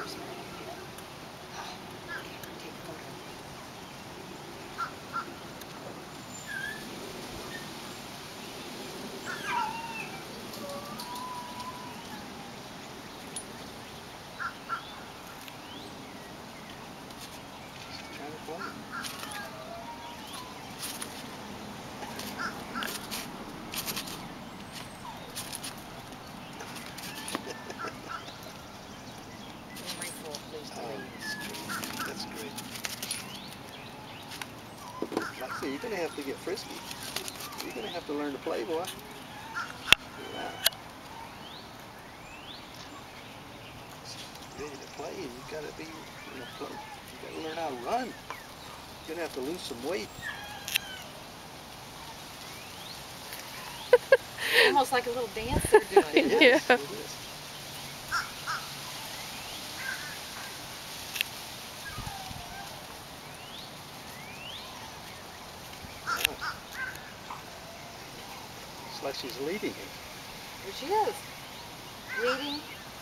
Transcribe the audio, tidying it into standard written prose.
That's great. Moxie, you're going to have to get frisky. You're going to have to learn to play, boy. Yeah. Ready to play, and you got to be, play. You got to learn how to run. You're going to have to lose some weight. Almost like a little dance they're doing. It is. It is. It's like she's leading him. There she is. Leading